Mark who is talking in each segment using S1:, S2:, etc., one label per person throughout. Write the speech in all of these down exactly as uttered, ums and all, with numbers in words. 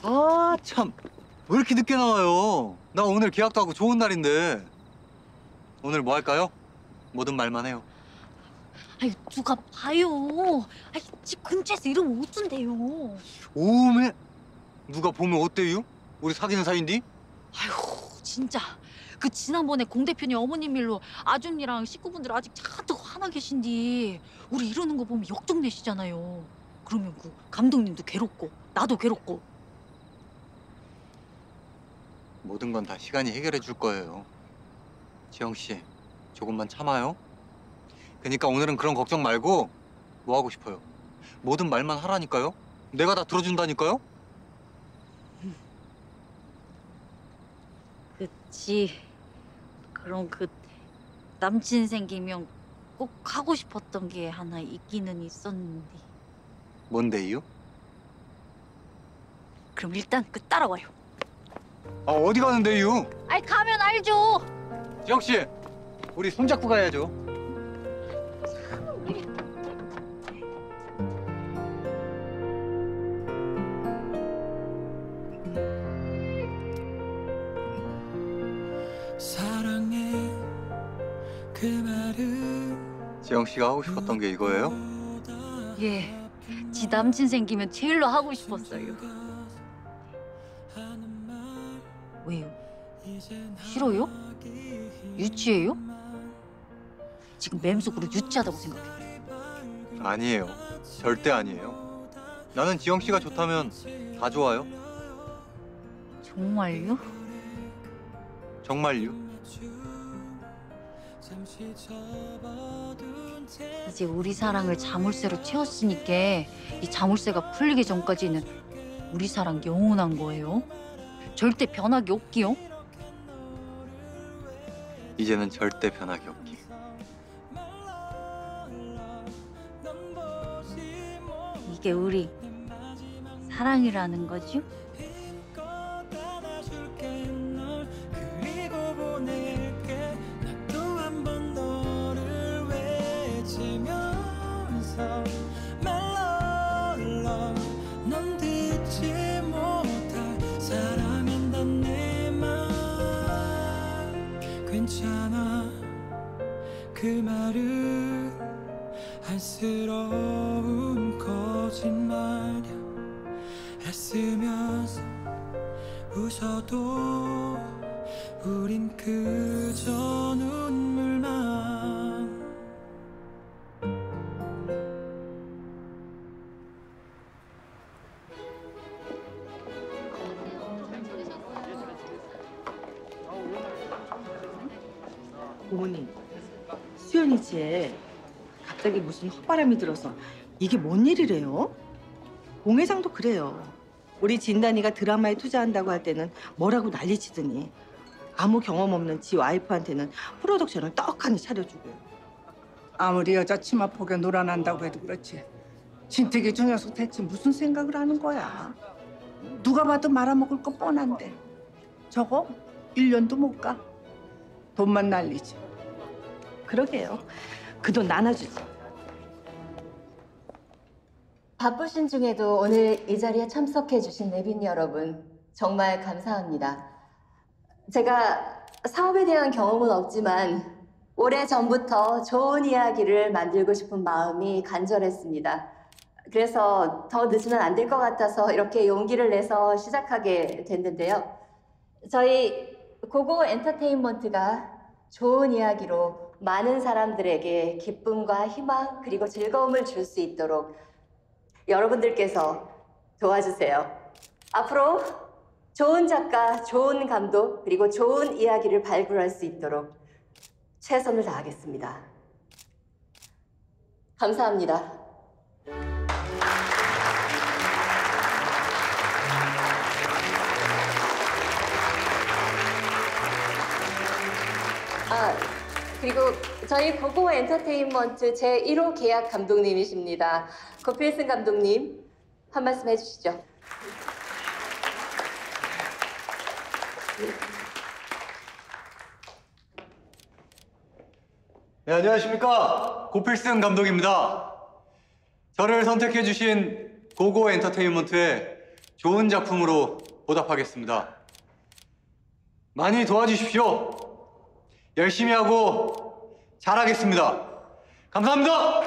S1: 아, 참. 왜 이렇게 늦게 나와요? 나 오늘 계약도 하고 좋은 날인데. 오늘 뭐 할까요? 뭐든 말만 해요.
S2: 아이, 누가 봐요. 아이, 집 근처에서 이러면 어쩐대요.
S1: 오메? 누가 보면 어때요? 우리 사귀는 사이인데?
S2: 아휴, 진짜. 그 지난번에 공 대표님 어머님 일로 아줌니랑 식구분들 아직 잔뜩 화나 계신디. 우리 이러는 거 보면 역정 내시잖아요. 그러면 그 감독님도 괴롭고 나도 괴롭고.
S1: 모든 건 다 시간이 해결해 줄 거예요. 지영 씨, 조금만 참아요. 그러니까 오늘은 그런 걱정 말고 뭐 하고 싶어요? 모든 말만 하라니까요. 내가 다 들어준다니까요.
S2: 그치. 그럼 그 남친 생기면 꼭 하고 싶었던 게 하나 있기는 있었는데.
S1: 뭔데요?
S2: 그럼 일단 그 따라와요.
S1: 아, 어디 가는데요?
S2: 아이, 가면 알죠.
S1: 지영 씨, 우리 손잡고 가야죠.
S3: 사랑해 그 말은
S1: 지영 씨가 하고 싶었던 게 이거예요?
S2: 예. 지 남친 생기면 제일로 하고 싶었어요. 왜요? 싫어요? 유치해요? 지금 맴속으로 유치하다고 생각해요.
S1: 아니에요. 절대 아니에요. 나는 지영 씨가 좋다면 다 좋아요.
S2: 정말요?
S1: 정말요.
S2: 이제 우리 사랑을 자물쇠로 채웠으니까 이 자물쇠가 풀리기 전까지는 우리 사랑 영원한 거예요. 절대 변하기 없기요.
S1: 이제는 절대 변하기 없기.
S2: 이게 우리 사랑이라는 거죠?
S3: 괜찮아 그 말은 안쓰러운 거짓말이야. 애쓰면서 웃어도 우린 그저 눈물만.
S4: 어머니, 수연이 쟤 갑자기 무슨 헛바람이 들어서 이게 뭔 일이래요? 공회장도 그래요. 우리 진단이가 드라마에 투자한다고 할 때는 뭐라고 난리치더니 아무 경험 없는 지 와이프한테는 프로덕션을 떡하니 차려주고.
S5: 아무리 여자 치마폭에 놀아난다고 해도 그렇지. 진택이 저 녀석 대체 무슨 생각을 하는 거야? 누가 봐도 말아먹을 거 뻔한데 저거 일 년도 못 가. 돈만 날리지.
S4: 그러게요. 그 돈 나눠주지.
S6: 바쁘신 중에도 오늘 이 자리에 참석해주신 내빈 여러분 정말 감사합니다. 제가 사업에 대한 경험은 없지만 오래전부터 좋은 이야기를 만들고 싶은 마음이 간절했습니다. 그래서 더 늦으면 안 될 것 같아서 이렇게 용기를 내서 시작하게 됐는데요. 저희 고고 엔터테인먼트가 좋은 이야기로 많은 사람들에게 기쁨과 희망 그리고 즐거움을 줄 수 있도록 여러분들께서 도와주세요. 앞으로 좋은 작가, 좋은 감독 그리고 좋은 이야기를 발굴할 수 있도록 최선을 다하겠습니다. 감사합니다. 아, 그리고 저희 고고 엔터테인먼트 제일 호 계약 감독님이십니다. 고필승 감독님, 한 말씀 해주시죠.
S1: 네, 안녕하십니까. 고필승 감독입니다. 저를 선택해 주신 고고 엔터테인먼트에 좋은 작품으로 보답하겠습니다. 많이 도와주십시오. 열심히 하고 잘하겠습니다. 감사합니다.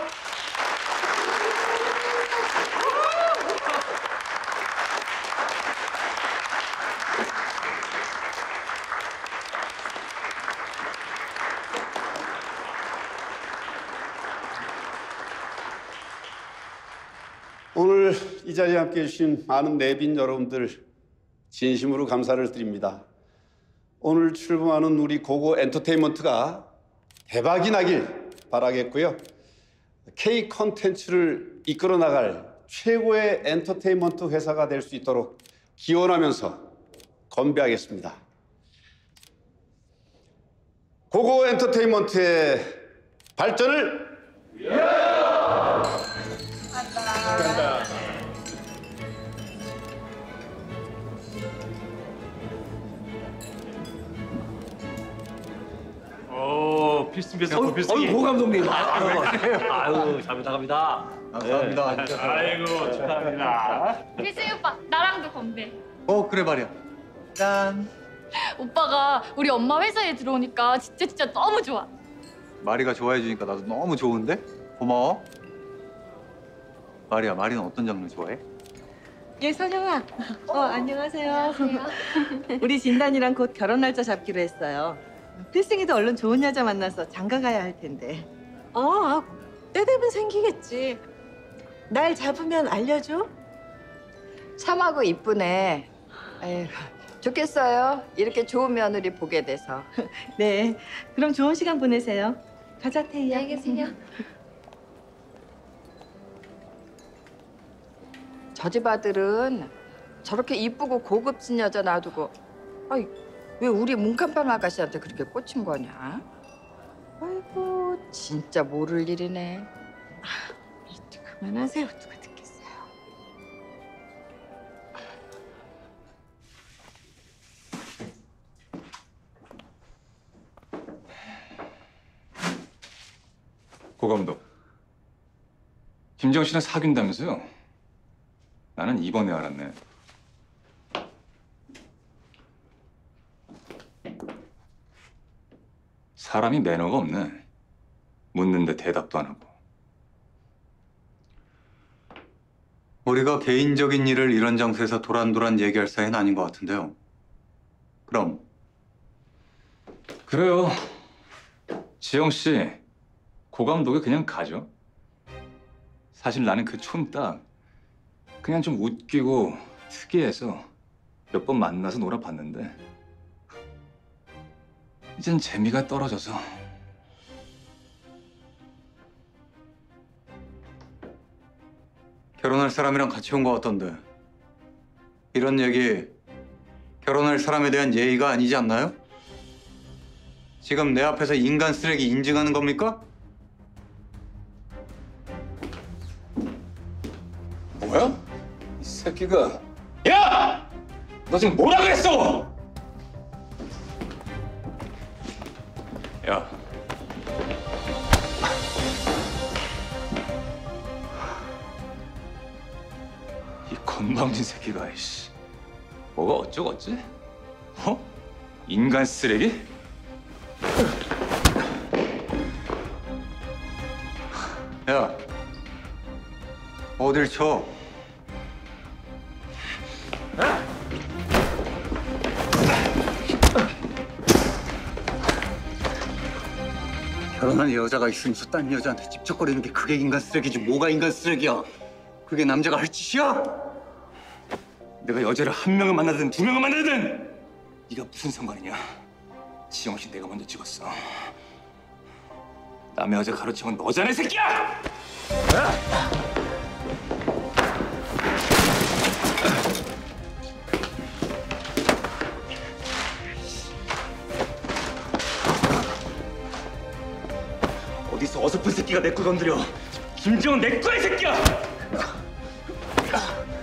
S7: 오늘 이 자리에 함께해 주신 많은 내빈 여러분들 진심으로 감사를 드립니다. 오늘 출범하는 우리 고고 엔터테인먼트가 대박이 나길 바라겠고요. K 콘텐츠를 이끌어 나갈 최고의 엔터테인먼트 회사가 될 수 있도록 기원하면서 건배하겠습니다. 고고 엔터테인먼트의 발전을
S8: 오, 필승 필승 필승이.
S9: 고 감독님. 아유, 아유, 잘 부탁합니다.
S1: 감사합니다.
S8: 네. 아이고 축하합니다.
S10: 필승이 오빠 나랑도 건배.
S1: 어 그래 말이야. 짠.
S10: 오빠가 우리 엄마 회사에 들어오니까 진짜 진짜 너무 좋아.
S1: 마리가 좋아해 주니까 나도 너무 좋은데? 고마워. 마리야, 마리는 어떤 장르 좋아해?
S4: 예, 선영아. 어, 안녕하세요. 우리 진단이랑 곧 결혼 날짜 잡기로 했어요. 필승이도 얼른 좋은 여자 만나서 장가 가야 할 텐데.
S11: 어, 때 되면 생기겠지. 날 잡으면 알려줘.
S12: 참하고 이쁘네. 에휴, 좋겠어요. 이렇게 좋은 며느리 보게 돼서.
S4: 네, 그럼 좋은 시간 보내세요. 가자, 태희야.
S10: 안녕히 계세요.
S12: 저 집 아들은 저렇게 이쁘고 고급진 여자 놔두고 아이, 왜 우리 문간방 아가씨한테 그렇게 꽂힌 거냐? 아이고 진짜 모를 일이네.
S11: 그만하세요. 누가 듣겠어요.
S13: 고 감독, 김정 씨랑 사귄다면서요? 나는 이번에 알았네. 사람이 매너가 없네. 묻는데 대답도 안 하고.
S1: 우리가 개인적인 일을 이런 장소에서 도란도란 얘기할 사이는 아닌 것 같은데요. 그럼
S13: 그래요. 지영 씨, 고 감독이 그냥 가죠. 사실 나는 그 촌딱 그냥 좀 웃기고 특이해서 몇 번 만나서 놀아봤는데 이젠 재미가 떨어져서.
S1: 결혼할 사람이랑 같이 온 것 같던데 이런 얘기 결혼할 사람에 대한 예의가 아니지 않나요? 지금 내 앞에서 인간 쓰레기 인증하는 겁니까?
S13: 뭐야? 이 새끼가. 야! 너 지금 뭐라 그랬어? 야. 이 건방진 새끼가 이씨. 뭐가 어쩌겠지? 어? 인간 쓰레기?
S1: 야, 어딜 쳐? 결혼한 여자가 있으면서 딴 여자한테 집적거리는 게 그게 인간 쓰레기지 뭐가 인간 쓰레기야? 그게 남자가 할 짓이야?
S13: 내가 여자를 한 명을 만나든 두 명을 만나든 네가 무슨 상관이냐? 지영 씨 내가 먼저 찍었어. 남의 여자 가로채면 너잖아, 이 새끼야! 어디서 어설픈 새끼가 내 거 건드려? 김정은 내 거야, 이 새끼야!